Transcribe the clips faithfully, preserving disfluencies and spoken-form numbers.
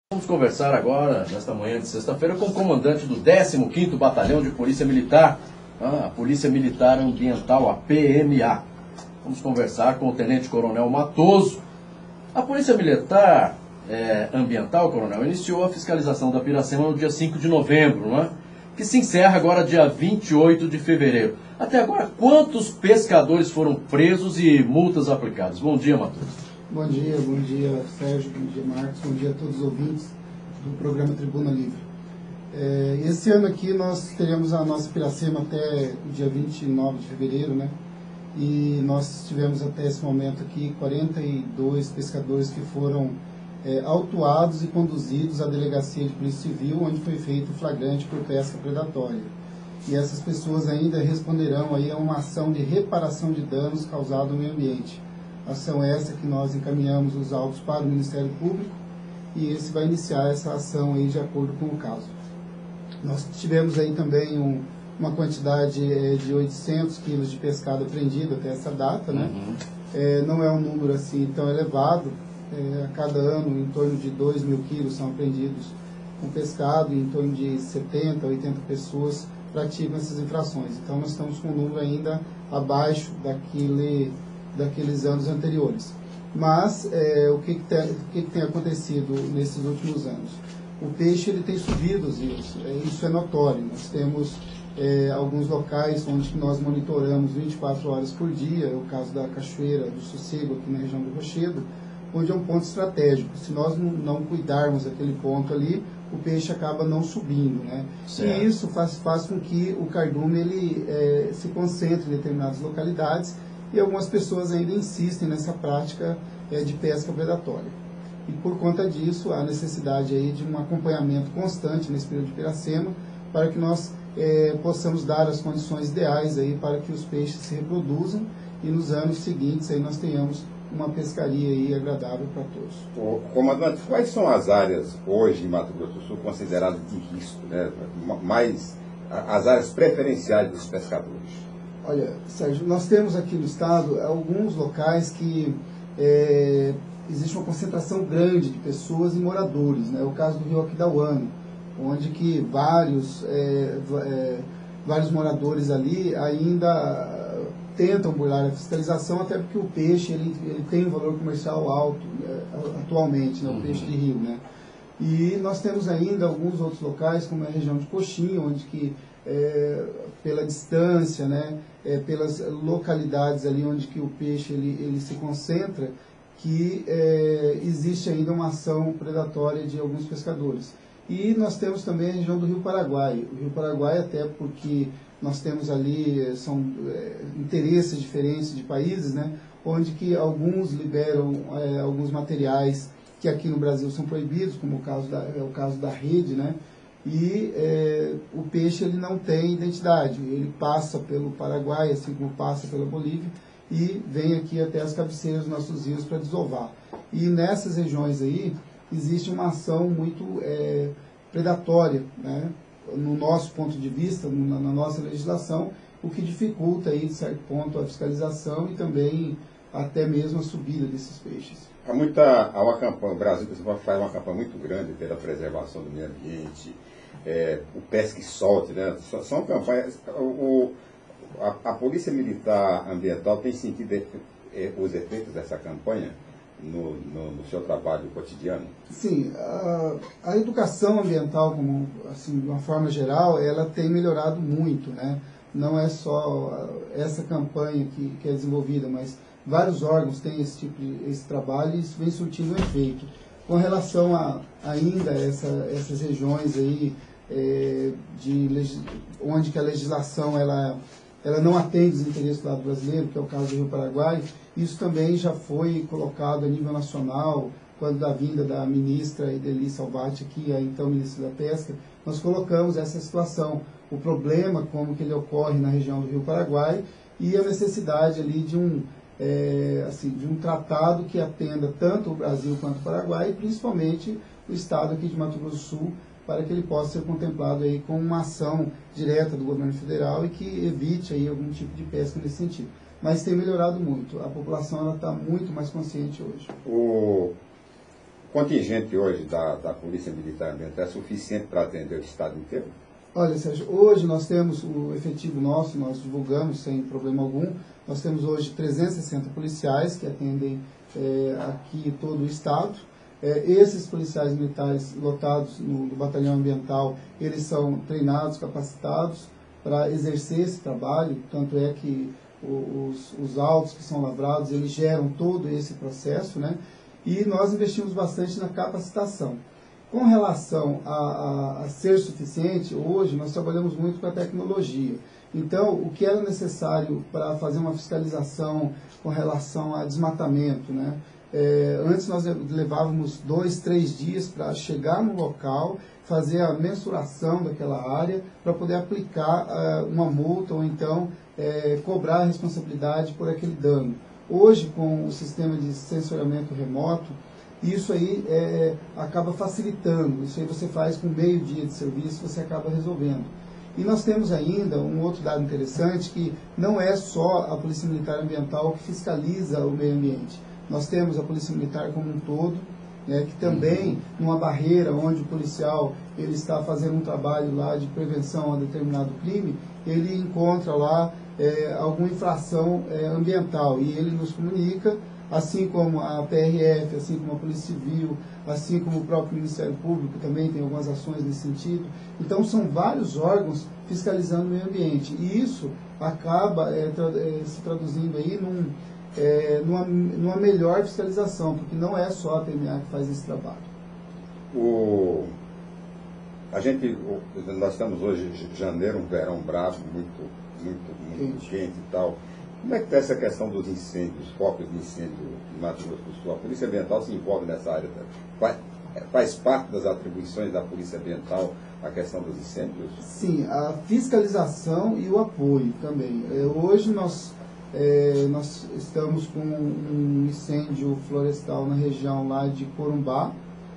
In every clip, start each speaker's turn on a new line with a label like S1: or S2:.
S1: Vamos conversar agora, nesta manhã de sexta-feira, com o comandante do décimo quinto Batalhão de Polícia Militar, a Polícia Militar Ambiental, a P M A. Vamos conversar com o Tenente Coronel Matoso. A Polícia Militar é, Ambiental, Coronel, iniciou a fiscalização da Piracema no dia cinco de novembro, não é? Que se encerra agora dia vinte e oito de fevereiro. Até agora, quantos pescadores foram presos e multas aplicadas? Bom dia, Matoso.
S2: Bom dia, bom dia Sérgio, bom dia Marcos, bom dia a todos os ouvintes do programa Tribuna Livre. É, esse ano aqui nós teremos a nossa Piracema até o dia vinte e nove de fevereiro, né? E nós tivemos até esse momento aqui quarenta e dois pescadores que foram é, autuados e conduzidos à Delegacia de Polícia Civil, onde foi feito o flagrante por pesca predatória. E essas pessoas ainda responderão aí a uma ação de reparação de danos causados ao meio ambiente. Ação essa que nós encaminhamos os autos para o Ministério Público e esse vai iniciar essa ação aí de acordo com o caso. Nós tivemos aí também um, uma quantidade é, de oitocentos quilos de pescado apreendido até essa data, né? Uhum. É, não é um número assim tão elevado, é, a cada ano em torno de dois mil quilos são apreendidos com pescado e em torno de setenta, oitenta pessoas praticam essas infrações. Então nós estamos com um número ainda abaixo daquele... daqueles anos anteriores. Mas é, o, que, que, tem, o que, que tem acontecido nesses últimos anos? O peixe ele tem subido os rios, é, isso é notório. Nós temos é, alguns locais onde nós monitoramos vinte e quatro horas por dia, é o caso da Cachoeira do Sossego, aqui na região do Rochedo, onde é um ponto estratégico. Se nós não, não cuidarmos daquele ponto ali, o peixe acaba não subindo, né? Certo. E isso faz, faz com que o cardume ele, é, se concentre em determinadas localidades. E algumas pessoas ainda insistem nessa prática é, de pesca predatória. E por conta disso, há necessidade aí de um acompanhamento constante nesse período de Piracema, para que nós é, possamos dar as condições ideais aí para que os peixes se reproduzam e nos anos seguintes aí nós tenhamos uma pescaria aí agradável para todos.
S3: Ô, comandante, quais são as áreas hoje em Mato Grosso do Sul consideradas de risco, né? Mais as áreas preferenciais dos pescadores?
S2: Olha, Sérgio, nós temos aqui no estado alguns locais que é, existe uma concentração grande de pessoas e moradores, né? O caso do Rio Aquidauano, onde que vários, é, é, vários moradores ali ainda tentam burlar a fiscalização, até porque o peixe ele, ele tem um valor comercial alto é, atualmente, né? O peixe de rio, né? E nós temos ainda alguns outros locais, como a região de Coxinha, onde que É, pela distância, né, é, pelas localidades ali onde que o peixe ele, ele se concentra, que é, existe ainda uma ação predatória de alguns pescadores. E nós temos também a região do Rio Paraguai. O Rio Paraguai, até porque nós temos ali, são é, interesses diferentes de países, né, onde que alguns liberam é, alguns materiais que aqui no Brasil são proibidos, como o caso da, é o caso da rede, né, e é, o peixe ele não tem identidade, ele passa pelo Paraguai, assim como passa pela Bolívia, e vem aqui até as cabeceiras dos nossos rios para desovar. E nessas regiões aí, existe uma ação muito é, predatória, né? No nosso ponto de vista, na, na nossa legislação, o que dificulta aí, de certo ponto, a fiscalização e também até mesmo a subida desses peixes.
S3: Há muita, há uma campanha, o Brasil, por exemplo, faz uma campanha muito grande pela preservação do meio ambiente, é, o pesca e solte, né? São campanhas. O, a, a Polícia Militar Ambiental tem sentido é, os efeitos dessa campanha no, no, no seu trabalho cotidiano?
S2: Sim, a, a educação ambiental, como, assim, de uma forma geral, ela tem melhorado muito, né? Não é só essa campanha que, que é desenvolvida, mas vários órgãos têm esse tipo de esse trabalho e isso vem surtindo um efeito. Com relação a ainda essa, essas regiões aí, é, de, onde que a legislação ela, ela não atende os interesses do lado brasileiro, que é o caso do Rio Paraguai, isso também já foi colocado a nível nacional, quando da vinda da ministra Ideli Salvati aqui, a então ministra da Pesca, nós colocamos essa situação, o problema como que ele ocorre na região do Rio Paraguai e a necessidade ali de um É, assim, de um tratado que atenda tanto o Brasil quanto o Paraguai, e principalmente o estado aqui de Mato Grosso do Sul, para que ele possa ser contemplado aí com uma ação direta do governo federal e que evite aí algum tipo de pesca nesse sentido. Mas tem melhorado muito, a população está muito mais consciente hoje.
S3: O contingente hoje da, da Polícia Militar Ambiental é suficiente para atender o estado inteiro?
S2: Olha, Sérgio, hoje nós temos o efetivo nosso, nós divulgamos sem problema algum, nós temos hoje trezentos e sessenta policiais que atendem é, aqui todo o estado. É, esses policiais militares lotados no, no batalhão ambiental, eles são treinados, capacitados para exercer esse trabalho, tanto é que os, os autos que são lavrados, eles geram todo esse processo, né? E nós investimos bastante na capacitação. Com relação a, a, a ser suficiente, hoje nós trabalhamos muito com a tecnologia. Então, o que era necessário para fazer uma fiscalização com relação a desmatamento, né? É, antes nós levávamos dois, três dias para chegar no local, fazer a mensuração daquela área, para poder aplicar uh, uma multa ou então é, cobrar a responsabilidade por aquele dano. Hoje, com o sistema de sensoriamento remoto, isso aí é, acaba facilitando, isso aí você faz com meio dia de serviço, você acaba resolvendo. E nós temos ainda um outro dado interessante, que não é só a Polícia Militar Ambiental que fiscaliza o meio ambiente. Nós temos a Polícia Militar como um todo, né, que também, numa barreira onde o policial ele está fazendo um trabalho lá de prevenção a determinado crime, ele encontra lá é, alguma infração é, ambiental e ele nos comunica, assim como a P R F, assim como a Polícia Civil, assim como o próprio Ministério Público também tem algumas ações nesse sentido. Então são vários órgãos fiscalizando o meio ambiente e isso acaba é, tra é, se traduzindo aí num, é, numa, numa melhor fiscalização, porque não é só a P M A que faz esse trabalho.
S3: O, a gente, nós estamos hoje em janeiro, um verão bravo, muito, muito, muito quente. quente e tal. Como é que está essa questão dos incêndios, focos de incêndio no Mato Grosso do Sul? A Polícia Ambiental se envolve nessa área? Faz, faz parte das atribuições da Polícia Ambiental a questão dos incêndios?
S2: Sim, a fiscalização e o apoio também. Hoje nós, é, nós estamos com um incêndio florestal na região lá de Corumbá.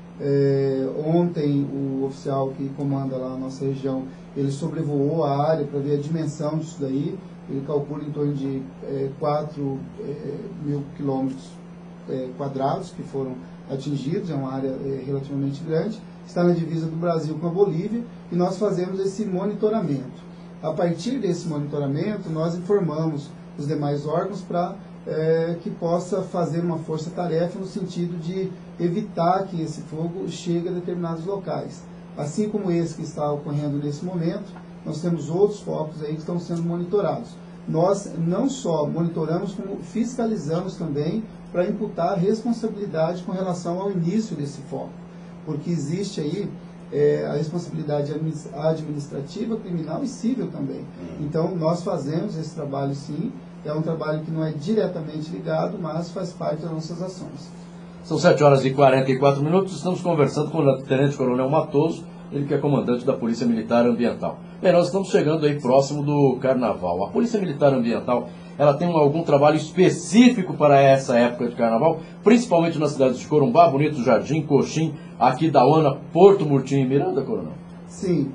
S2: É, ontem o oficial que comanda lá a nossa região, ele sobrevoou a área para ver a dimensão disso daí. Ele calcula em torno de é, quatro mil quilômetros é, quadrados que foram atingidos, é uma área é, relativamente grande, está na divisa do Brasil com a Bolívia, e nós fazemos esse monitoramento. A partir desse monitoramento, nós informamos os demais órgãos para é, que possa fazer uma força-tarefa no sentido de evitar que esse fogo chegue a determinados locais. Assim como esse que está ocorrendo nesse momento, nós temos outros focos aí que estão sendo monitorados. Nós não só monitoramos, como fiscalizamos também para imputar responsabilidade com relação ao início desse foco. Porque existe aí é, a responsabilidade administrativa, criminal e civil também. Então, nós fazemos esse trabalho sim, é um trabalho que não é diretamente ligado, mas faz parte das nossas ações.
S1: São sete horas e quarenta e quatro minutos, estamos conversando com o Tenente Coronel Matoso, ele que é comandante da Polícia Militar Ambiental. Bem, nós estamos chegando aí próximo do Carnaval. A Polícia Militar Ambiental, ela tem algum trabalho específico para essa época de Carnaval, principalmente nas cidades de Corumbá, Bonito Jardim, Coxim, Aquidauana, Porto Murtinho e Miranda, Coronel?
S2: Sim,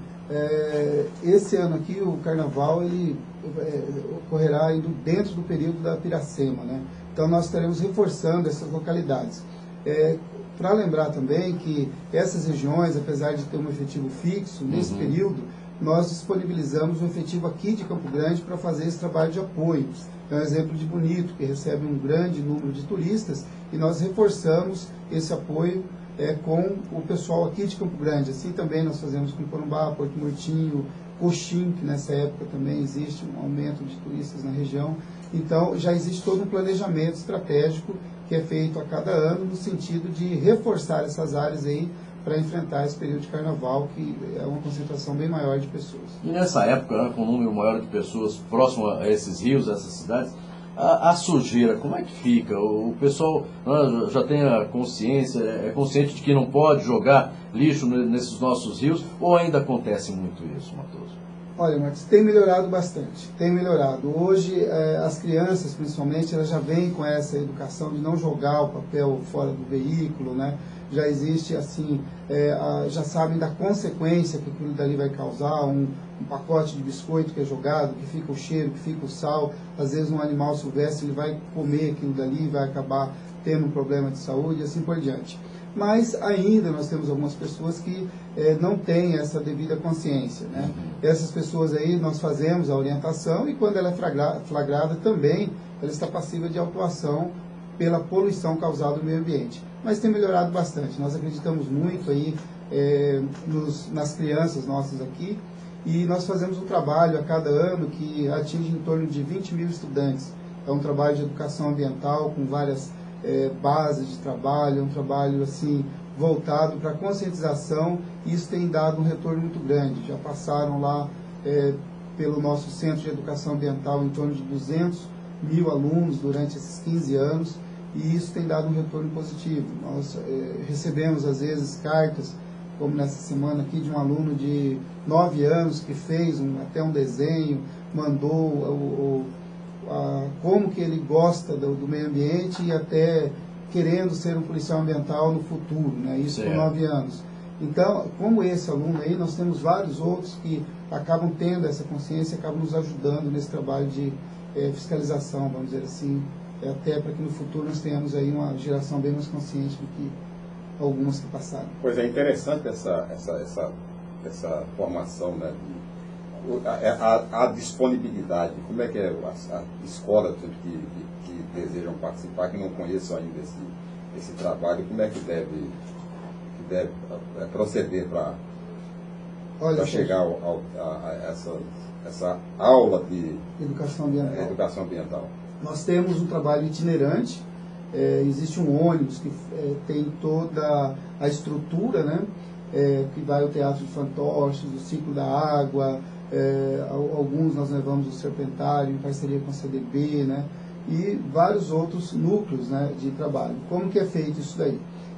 S2: é, esse ano aqui o Carnaval ele é, ocorrerá dentro do período da Piracema, né? Então nós estaremos reforçando essas localidades. É, Para lembrar também que essas regiões, apesar de ter um efetivo fixo, nesse uhum. período, nós disponibilizamos um efetivo aqui de Campo Grande para fazer esse trabalho de apoio. É um exemplo de Bonito, que recebe um grande número de turistas, e nós reforçamos esse apoio é, com o pessoal aqui de Campo Grande. Assim também nós fazemos com Corumbá, Porto Murtinho, Coxim, que nessa época também existe um aumento de turistas na região. Então já existe todo um planejamento estratégico que é feito a cada ano no sentido de reforçar essas áreas aí para enfrentar esse período de carnaval, que é uma concentração bem maior de pessoas. E
S1: nessa época, né, com um número maior de pessoas próximo a esses rios, a essas cidades, a, a sujeira, como é que fica? O, o pessoal né, já tem a consciência, é consciente de que não pode jogar lixo nesses nossos rios, ou ainda acontece muito isso, Matoso?
S2: Olha, Marcos, tem melhorado bastante, tem melhorado. Hoje, eh, as crianças, principalmente, elas já vêm com essa educação de não jogar o papel fora do veículo, né? Já existe, assim, eh, a, já sabem da consequência que aquilo dali vai causar, um, um pacote de biscoito que é jogado, que fica o cheiro, que fica o sal. Às vezes, um animal silvestre, ele vai comer aquilo dali e vai acabar tendo um problema de saúde e assim por diante. mas ainda nós temos algumas pessoas que eh, não têm essa devida consciência, né? Essas pessoas aí nós fazemos a orientação e quando ela é flagrada, flagrada também, ela está passível de autuação pela poluição causada no meio ambiente. Mas tem melhorado bastante, nós acreditamos muito aí eh, nos, nas crianças nossas aqui, e nós fazemos um trabalho a cada ano que atinge em torno de vinte mil estudantes. É um trabalho de educação ambiental com várias é, bases de trabalho, é um trabalho assim voltado para a conscientização, e isso tem dado um retorno muito grande. Já passaram lá é, pelo nosso Centro de Educação Ambiental em torno de duzentos mil alunos durante esses quinze anos, e isso tem dado um retorno positivo. Nós é, recebemos às vezes cartas, como nessa semana aqui, de um aluno de nove anos que fez um, até um desenho, mandou o, o, a, como que ele gosta do, do meio ambiente e até querendo ser um policial ambiental no futuro, né? Isso com nove anos. Então, como esse aluno aí, nós temos vários outros que acabam tendo essa consciência e acabam nos ajudando nesse trabalho de é, fiscalização, vamos dizer assim, é, até para que no futuro nós tenhamos aí uma geração bem mais consciente do que algumas que passaram.
S3: Pois é, interessante essa, essa, essa, essa formação, né? A, a, a disponibilidade, como é que é a, a escola que, que, que desejam participar, que não conheçam ainda esse, esse trabalho, como é que deve, que deve proceder para chegar ao, ao, a, a essa, essa aula de
S2: educação ambiental.
S3: educação ambiental?
S2: Nós temos um trabalho itinerante. É, existe um ônibus que é, tem toda a estrutura, né? É, que vai ao Teatro de Fantoches, o Ciclo da Água, é, alguns nós levamos o Serpentário em parceria com a C D B, né? E vários outros núcleos, né, de trabalho. Como que é feito isso daí?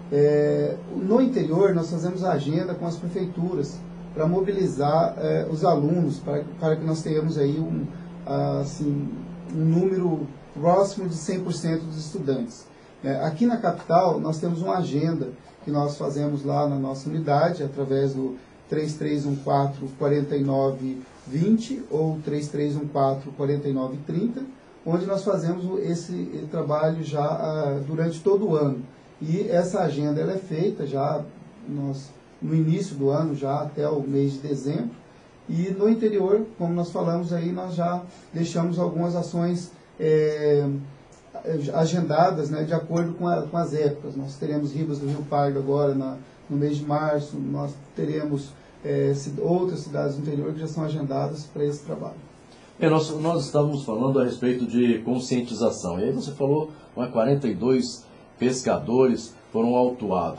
S2: É, no interior nós fazemos a agenda com as prefeituras para mobilizar é, os alunos, para, para que nós tenhamos aí um, assim, um número próximo de cem por cento dos estudantes. É, aqui na capital, nós temos uma agenda que nós fazemos lá na nossa unidade, através do três três um quatro, quatro nove dois zero ou três três um quatro, quatro nove três zero, onde nós fazemos esse trabalho já uh, durante todo o ano. E essa agenda ela é feita já nós, no início do ano, já até o mês de dezembro. E no interior, como nós falamos aí, nós já deixamos algumas ações É, agendadas, né, de acordo com, a, com as épocas. Nós teremos Ribas do Rio Pardo agora na, no mês de março, nós teremos é, outras cidades do interior que já são agendadas para esse trabalho.
S1: É, nós, nós estávamos falando a respeito de conscientização, e aí você falou que quarenta e dois pescadores foram autuados.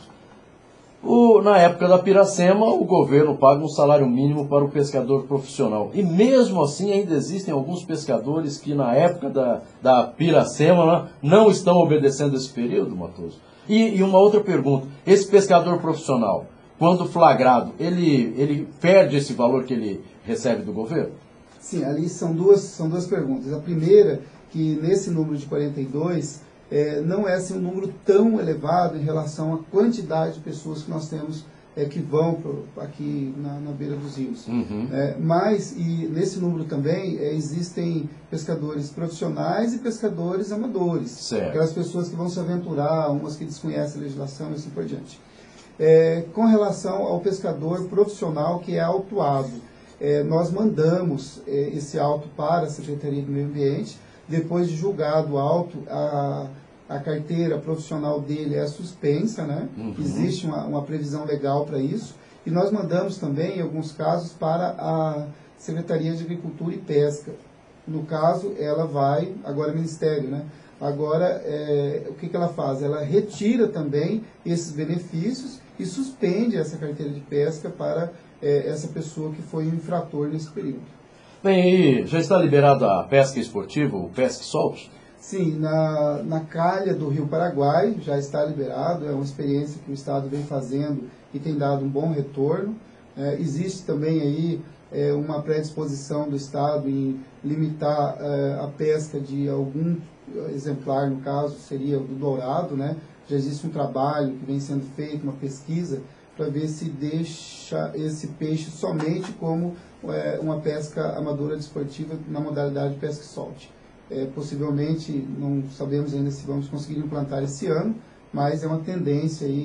S1: O, na época da Piracema, o governo paga um salário mínimo para o pescador profissional. E mesmo assim ainda existem alguns pescadores que na época da, da Piracema, né, não estão obedecendo esse período, Matoso. E, e uma outra pergunta, esse pescador profissional, quando flagrado, ele, ele perde esse valor que ele recebe do governo?
S2: Sim, ali são duas, são duas perguntas. A primeira, que nesse número de quarenta e dois... É, não é assim, um número tão elevado em relação à quantidade de pessoas que nós temos é, que vão pro, aqui na, na beira dos rios. Uhum. É, mas, e nesse número também, é, existem pescadores profissionais e pescadores amadores.
S1: Certo.
S2: Aquelas pessoas que vão se aventurar, umas que desconhecem a legislação e assim por diante. É, com relação ao pescador profissional que é autuado, é, nós mandamos é, esse auto para a Secretaria do Meio Ambiente. Depois de julgado o auto, a, a carteira profissional dele é suspensa, né? Uhum. Existe uma, uma previsão legal para isso. E nós mandamos também, em alguns casos, para a Secretaria de Agricultura e Pesca. No caso, ela vai, agora Ministério, né? Agora, é, o que, que ela faz? Ela retira também esses benefícios e suspende essa carteira de pesca para é, essa pessoa que foi um infrator nesse período.
S1: Bem, e já está liberada a pesca esportiva, o pesque solte?
S2: Sim, na, na calha do Rio Paraguai já está liberado, é uma experiência que o Estado vem fazendo e tem dado um bom retorno. É, existe também aí é, uma predisposição do Estado em limitar é, a pesca de algum exemplar, no caso seria o do dourado, né? Já existe um trabalho que vem sendo feito, uma pesquisa, para ver se deixa esse peixe somente como é, uma pesca amadora desportiva na modalidade de pesca solte. É, possivelmente, não sabemos ainda se vamos conseguir implantar esse ano, mas é uma tendência aí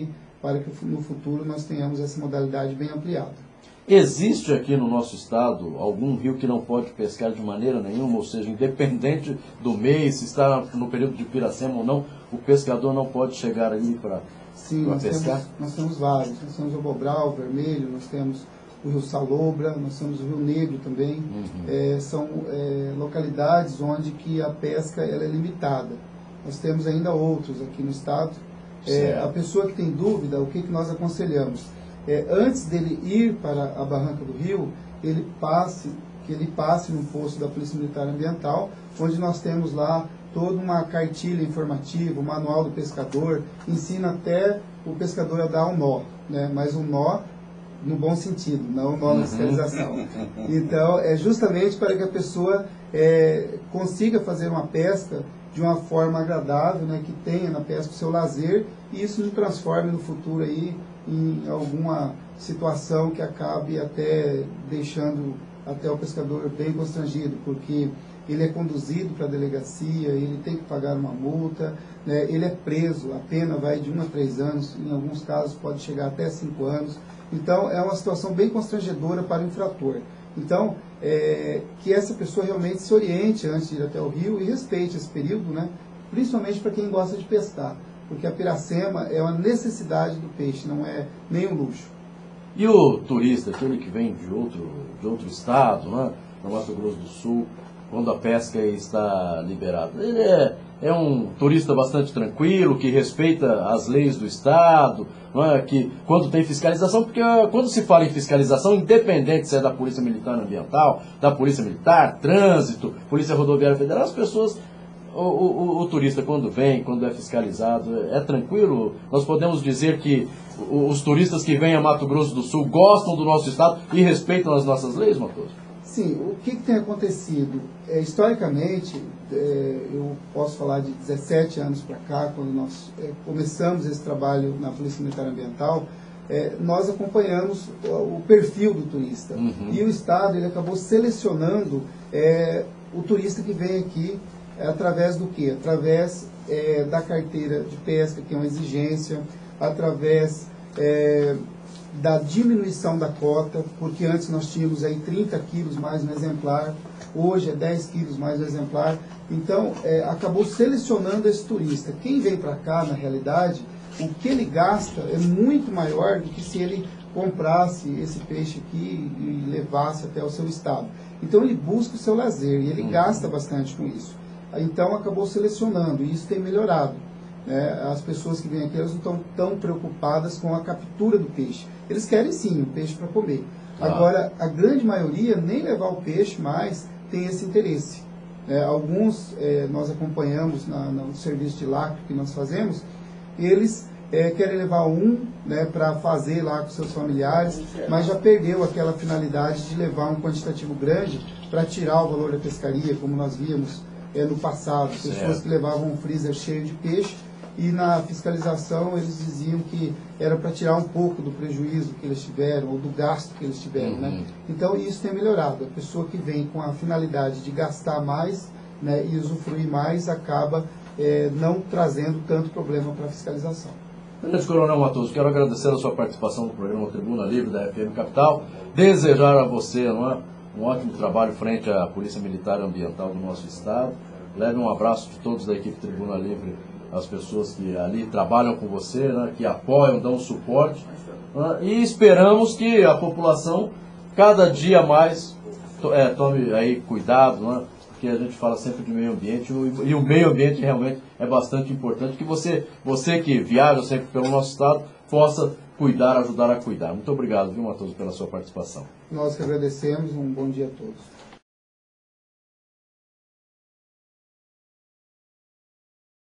S2: para que no futuro nós tenhamos essa modalidade bem ampliada.
S1: Existe aqui no nosso estado algum rio que não pode pescar de maneira nenhuma, ou seja, independente do mês, se está no período de Piracema ou não, o pescador não pode chegar ali para pescar?
S2: Sim, nós temos vários. Nós temos o Bobral, o Vermelho, nós temos o Rio Salobra, nós temos o Rio Negro também. Uhum. É, são é, localidades onde que a pesca ela é limitada. Nós temos ainda outros aqui no estado. É, a pessoa que tem dúvida, o que, que nós aconselhamos? É, antes dele ir para a barranca do rio, ele passe, que ele passe no posto da Polícia Militar Ambiental, onde nós temos lá toda uma cartilha informativa, o manual do pescador, ensina até o pescador a dar um nó, né? Mas um nó no bom sentido, não um nó na fiscalização. Então, é justamente para que a pessoa é, consiga fazer uma pesca de uma forma agradável, né? Que tenha na pesca o seu lazer, e isso não transforme no futuro aí em alguma situação que acabe até deixando até o pescador bem constrangido, porque ele é conduzido para a delegacia, ele tem que pagar uma multa, né, ele é preso, a pena vai de um a três anos, em alguns casos pode chegar até cinco anos. Então é uma situação bem constrangedora para o infrator. Então, é, que essa pessoa realmente se oriente antes de ir até o rio e respeite esse período, né, principalmente para quem gosta de pescar, porque a Piracema é uma necessidade do peixe, não é nem um luxo.
S1: E o turista, aquele que vem de outro, de outro estado, né, no Mato Grosso do Sul, quando a pesca está liberada, ele é, é um turista bastante tranquilo, que respeita as leis do estado, não é, que quando tem fiscalização, porque quando se fala em fiscalização, independente se é da Polícia Militar Ambiental, da Polícia Militar, Trânsito, Polícia Rodoviária Federal, as pessoas... O, o, o turista, quando vem, quando é fiscalizado, é tranquilo? Nós podemos dizer que os turistas que vêm a Mato Grosso do Sul gostam do nosso estado e respeitam as nossas leis, Matoso?
S2: Sim, o que, que tem acontecido? É, historicamente, é, eu posso falar de dezessete anos para cá, quando nós é, começamos esse trabalho na Polícia Militar Ambiental, é, nós acompanhamos o, o perfil do turista. Uhum. E o Estado ele acabou selecionando é, o turista que vem aqui através do quê? Através é, da carteira de pesca, que é uma exigência, através é, da diminuição da cota, porque antes nós tínhamos aí trinta quilos mais no exemplar, hoje é dez quilos mais no exemplar. Então, é, acabou selecionando esse turista. Quem vem para cá, na realidade, o que ele gasta é muito maior do que se ele comprasse esse peixe aqui e levasse até o seu estado. Então, ele busca o seu lazer e ele gasta bastante com isso. Então acabou selecionando, e isso tem melhorado. Né? As pessoas que vêm aqui, elas não estão tão preocupadas com a captura do peixe. Eles querem sim o peixe para comer. Ah. Agora, a grande maioria nem levar o peixe mais tem esse interesse. É, alguns é, nós acompanhamos na, no serviço de lacre que nós fazemos, eles é, querem levar um, né, para fazer lá com seus familiares, mas já perdeu aquela finalidade de levar um quantitativo grande para tirar o valor da pescaria, como nós víamos É, no passado, pessoas certo. Que levavam um freezer cheio de peixe e na fiscalização eles diziam que era para tirar um pouco do prejuízo que eles tiveram ou do gasto que eles tiveram. Uhum. Né? Então isso tem melhorado. A pessoa que vem com a finalidade de gastar mais, né, e usufruir mais acaba é, não trazendo tanto problema para a fiscalização.
S1: Tenente Coronel Matoso, quero agradecer a sua participação no programa Tribuna Livre da F M Capital, desejar a você, não é, um ótimo trabalho frente à Polícia Militar Ambiental do nosso estado. Leve um abraço de todos da equipe Tribuna Livre, as pessoas que ali trabalham com você, né, que apoiam, dão suporte. Né, e esperamos que a população cada dia mais é, tome aí cuidado, né, porque a gente fala sempre de meio ambiente e o meio ambiente realmente é bastante importante, que você, você que viaja sempre pelo nosso estado possa cuidar, ajudar a cuidar. Muito obrigado, viu, Matoso, pela sua participação.
S2: Nós que agradecemos, um bom dia a todos.